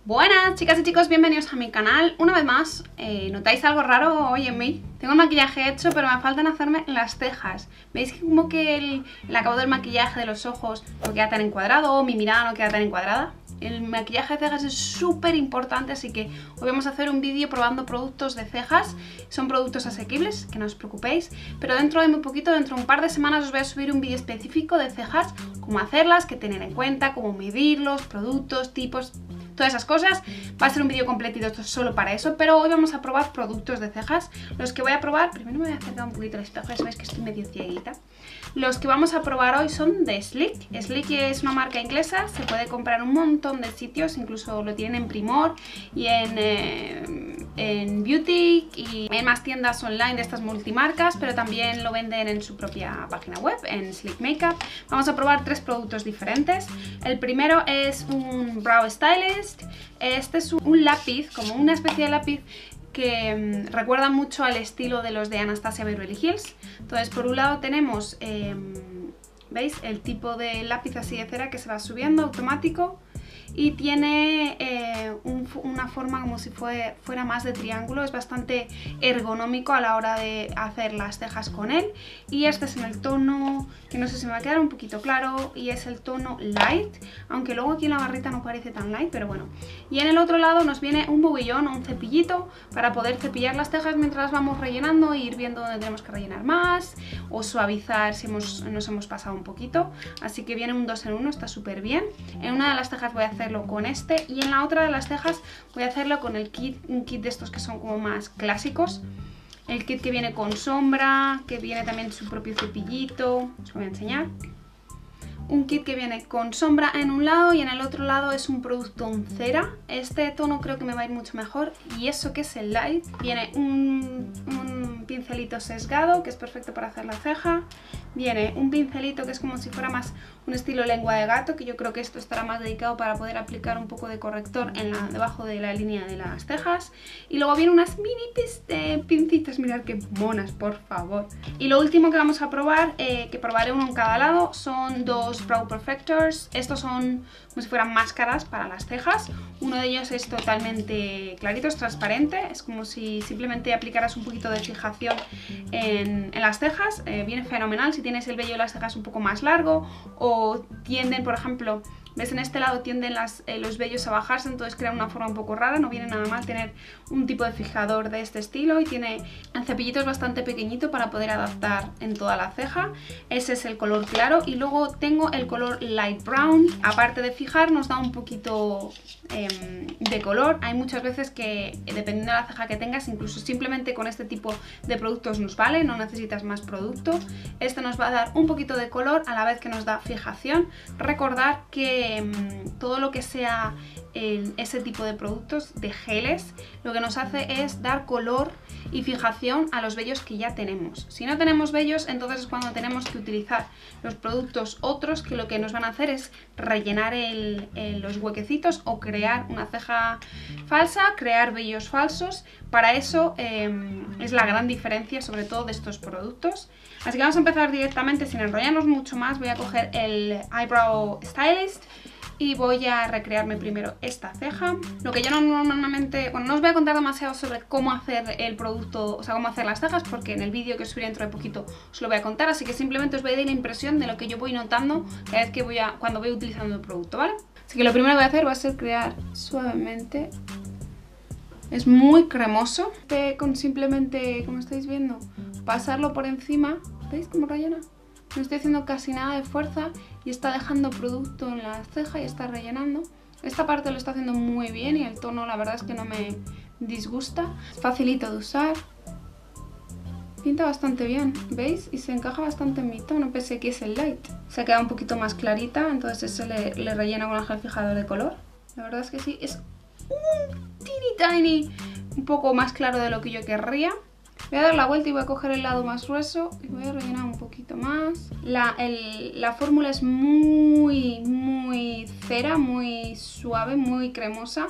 Buenas chicas y chicos, bienvenidos a mi canal. Una vez más, ¿notáis algo raro hoy en mí? Tengo el maquillaje hecho, pero me faltan hacerme las cejas. ¿Veis que como que el acabado del maquillaje de los ojos no queda tan encuadrado o mi mirada no queda tan encuadrada? El maquillaje de cejas es súper importante, así que hoy vamos a hacer un vídeo probando productos de cejas. Son productos asequibles, que no os preocupéis, pero dentro de muy poquito, dentro de un par de semanas, os voy a subir un vídeo específico de cejas, cómo hacerlas, qué tener en cuenta, cómo medirlos, productos, tipos, todas esas cosas. Va a ser un vídeo completito esto solo para eso, pero hoy vamos a probar productos de cejas. Los que voy a probar, primero me voy a acercar un poquito al espejo, ya sabéis que estoy medio cieguita. Los que vamos a probar hoy son de Sleek. Sleek es una marca inglesa, se puede comprar en un montón de sitios, incluso lo tienen en Primor y en Beauty y en más tiendas online de estas multimarcas, pero también lo venden en su propia página web, en Sleek Makeup. Vamos a probar tres productos diferentes. El primero es un Brow Stylist. Este es un lápiz, como una especie de lápiz que recuerda mucho al estilo de los de Anastasia Beverly Hills. Entonces, por un lado tenemos, ¿veis? El tipo de lápiz así de cera que se va subiendo automático y tiene una forma como si fuera más de triángulo. Es bastante ergonómico a la hora de hacer las cejas con él. Y este es en el tono, que no sé si me va a quedar un poquito claro, y es el tono light, aunque luego aquí en la barrita no parece tan light, pero bueno. Y en el otro lado nos viene un bobillón o un cepillito para poder cepillar las cejas mientras vamos rellenando e ir viendo dónde tenemos que rellenar más o suavizar si nos hemos pasado un poquito. Así que viene un 2 en 1, está súper bien. En una de las cejas voy a hacerlo con este y en la otra de las cejas voy a hacerlo con el kit, un kit de estos que son como más clásicos. El kit que viene con sombra, que viene también su propio cepillito, os voy a enseñar. Un kit que viene con sombra en un lado y en el otro lado es un producto en cera. Este tono creo que me va a ir mucho mejor. Y eso que es el light, viene un pincelito sesgado que es perfecto para hacer la ceja. Viene un pincelito que es como si fuera más un estilo lengua de gato, que yo creo que esto estará más dedicado para poder aplicar un poco de corrector debajo de la línea de las cejas. Y luego vienen unas mini pincitas, mirad qué monas, por favor. Y lo último que vamos a probar, que probaré uno en cada lado, son dos Brow Perfectors. Estos son como si fueran máscaras para las cejas. Uno de ellos es totalmente clarito, es transparente, es como si simplemente aplicaras un poquito de fijación en las cejas. Viene fenomenal si tienes el vello de las cejas un poco más largo o tienden, por ejemplo, ¿ves? En este lado tienden los vellos a bajarse, entonces crea una forma un poco rara. No viene nada mal tener un tipo de fijador de este estilo y tiene el cepillito es bastante pequeñito para poder adaptar en toda la ceja. Ese es el color claro y luego tengo el color light brown. Aparte de fijar, nos da un poquito de color. Hay muchas veces que dependiendo de la ceja que tengas, incluso simplemente con este tipo de productos nos vale, no necesitas más producto. Este nos va a dar un poquito de color a la vez que nos da fijación. Recordar que todo lo que sea ese tipo de productos, de geles, lo que nos hace es dar color y fijación a los vellos que ya tenemos. Si no tenemos vellos, entonces es cuando tenemos que utilizar los productos otros que lo que nos van a hacer es rellenar los huequecitos o crear una ceja falsa, crear vellos falsos. Para eso es la gran diferencia sobre todo de estos productos. Así que vamos a empezar directamente sin enrollarnos mucho más. Voy a coger el Eyebrow Stylist y voy a recrearme primero esta ceja. Lo que yo normalmente, bueno, no os voy a contar demasiado sobre cómo hacer el producto, o sea, cómo hacer las cejas, porque en el vídeo que subiré dentro de poquito os lo voy a contar, así que simplemente os voy a dar la impresión de lo que yo voy notando cada vez que cuando voy utilizando el producto, ¿vale? Así que lo primero que voy a hacer va a ser crear suavemente. Es muy cremoso, con simplemente, como estáis viendo, pasarlo por encima. ¿Veis cómo rellena? No estoy haciendo casi nada de fuerza y está dejando producto en la ceja y está rellenando. Esta parte lo está haciendo muy bien y el tono la verdad es que no me disgusta. Es facilito de usar. Pinta bastante bien, ¿veis? Y se encaja bastante en mi tono, pese a que es el light. Se ha quedado un poquito más clarita, entonces eso le relleno con el gel fijador de color. La verdad es que sí, es un tiny, un poco más claro de lo que yo querría. Voy a dar la vuelta y voy a coger el lado más grueso y voy a rellenar un poquito más. La fórmula es muy cera, muy suave, muy cremosa.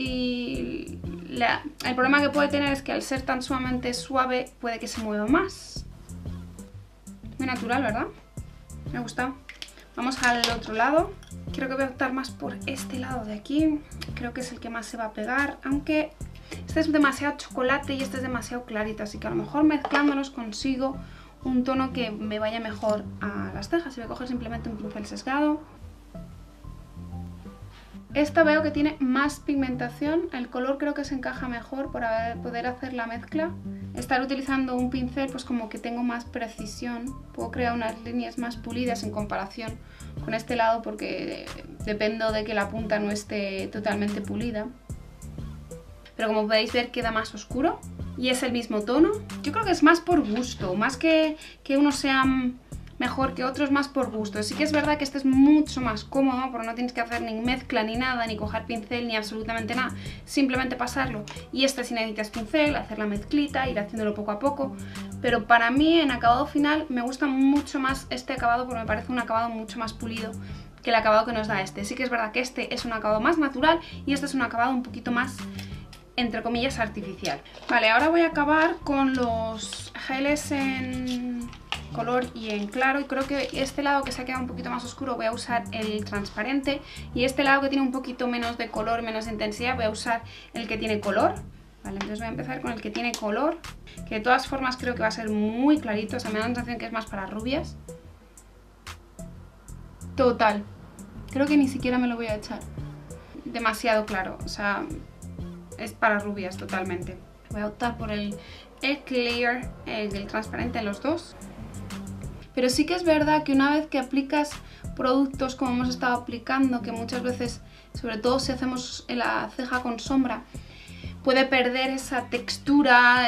Y el problema que puede tener es que al ser tan sumamente suave puede que se mueva más. Muy natural, ¿verdad? Me gusta. Vamos al otro lado. Creo que voy a optar más por este lado de aquí. Creo que es el que más se va a pegar, aunque este es demasiado chocolate y este es demasiado clarito, así que a lo mejor mezclándolos consigo un tono que me vaya mejor a las cejas. Y voy a coger simplemente un pincel sesgado. Esta veo que tiene más pigmentación, el color creo que se encaja mejor para poder hacer la mezcla. Estar utilizando un pincel pues como que tengo más precisión, puedo crear unas líneas más pulidas en comparación con este lado porque dependo de que la punta no esté totalmente pulida. Pero como podéis ver queda más oscuro y es el mismo tono. Yo creo que es más por gusto, más que uno sea mejor que otros, más por gusto. Sí que es verdad que este es mucho más cómodo porque no tienes que hacer ni mezcla ni nada, ni coger pincel ni absolutamente nada, simplemente pasarlo. Y este sí necesitas pincel, hacer la mezclita, ir haciéndolo poco a poco. Pero para mí en acabado final me gusta mucho más este acabado porque me parece un acabado mucho más pulido que el acabado que nos da este. Sí que es verdad que este es un acabado más natural y este es un acabado un poquito más, entre comillas, artificial. Vale, ahora voy a acabar con los geles en color y en claro, y creo que este lado que se ha quedado un poquito más oscuro voy a usar el transparente, y este lado que tiene un poquito menos de color, menos de intensidad, voy a usar el que tiene color. Vale, entonces voy a empezar con el que tiene color, que de todas formas creo que va a ser muy clarito, o sea, me da la sensación que es más para rubias. Total, creo que ni siquiera me lo voy a echar. Demasiado claro, o sea, es para rubias totalmente. Voy a optar por el clear, el transparente en los dos. Pero sí que es verdad que una vez que aplicas productos como hemos estado aplicando, que muchas veces, sobre todo si hacemos la ceja con sombra, puede perder esa textura,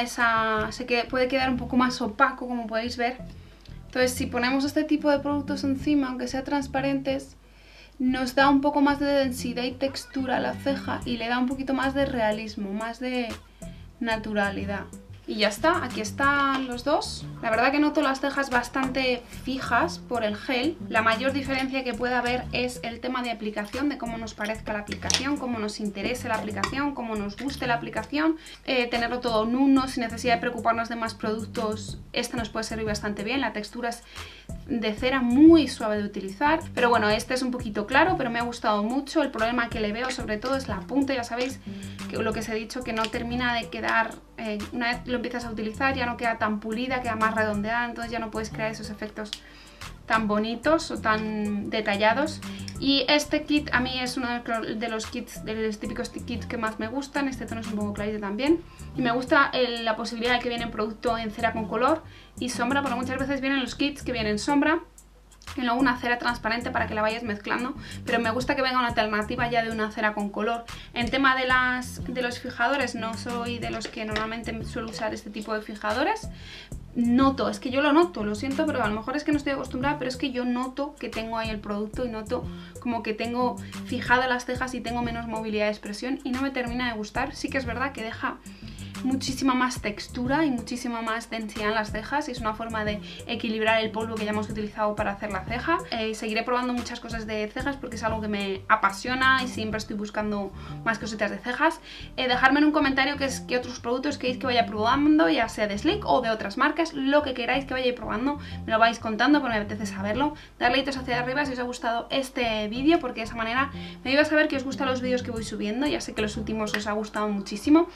puede quedar un poco más opaco, como podéis ver. Entonces si ponemos este tipo de productos encima, aunque sean transparentes, nos da un poco más de densidad y textura a la ceja y le da un poquito más de realismo, más de naturalidad. Y ya está, aquí están los dos. La verdad que noto las cejas bastante fijas por el gel. La mayor diferencia que puede haber es el tema de aplicación, de cómo nos parezca la aplicación, cómo nos interese la aplicación, cómo nos guste la aplicación. Tenerlo todo en uno, sin necesidad de preocuparnos de más productos, este nos puede servir bastante bien. La textura es de cera muy suave de utilizar. Pero bueno, este es un poquito claro, pero me ha gustado mucho. El problema que le veo sobre todo es la punta, ya sabéis, que lo que os he dicho, que no termina de quedar, una vez lo empiezas a utilizar ya no queda tan pulida, queda más redondeada, entonces ya no puedes crear esos efectos tan bonitos o tan detallados. Y este kit a mí es uno de los kits, de los típicos kits que más me gustan. Este tono es un poco clarito también y me gusta la posibilidad de que viene producto en cera con color y sombra, porque muchas veces vienen los kits que vienen sombra y luego una cera transparente para que la vayas mezclando, pero me gusta que venga una alternativa ya de una cera con color. En tema de los fijadores, no soy de los que normalmente suelo usar este tipo de fijadores. Noto, es que yo lo noto, lo siento, pero a lo mejor es que no estoy acostumbrada, pero es que yo noto que tengo ahí el producto y noto como que tengo fijadas las cejas y tengo menos movilidad de expresión y no me termina de gustar. Sí que es verdad que deja muchísima más textura y muchísima más densidad en las cejas y es una forma de equilibrar el polvo que ya hemos utilizado para hacer la ceja. Seguiré probando muchas cosas de cejas porque es algo que me apasiona y siempre estoy buscando más cositas de cejas. Dejadme en un comentario qué otros productos queréis que vaya probando, ya sea de Sleek o de otras marcas, lo que queráis que vaya probando, me lo vais contando porque me apetece saberlo. Darle deditos hacia arriba si os ha gustado este vídeo, porque de esa manera me ayuda a saber que os gustan los vídeos que voy subiendo. Ya sé que los últimos os ha gustado muchísimo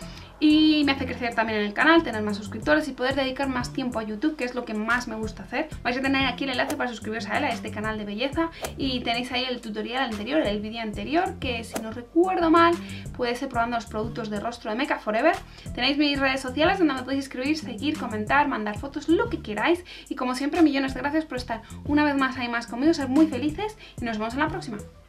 y me hace crecer también en el canal, tener más suscriptores y poder dedicar más tiempo a YouTube, que es lo que más me gusta hacer. Vais a tener aquí el enlace para suscribiros a él, a este canal de belleza, y tenéis ahí el tutorial anterior, el vídeo anterior, que si no recuerdo mal puede ser probando los productos de rostro de Makeup Forever. Tenéis mis redes sociales donde me podéis escribir, seguir, comentar, mandar fotos, lo que queráis, y como siempre millones de gracias por estar una vez más ahí más conmigo, ser muy felices y nos vemos en la próxima.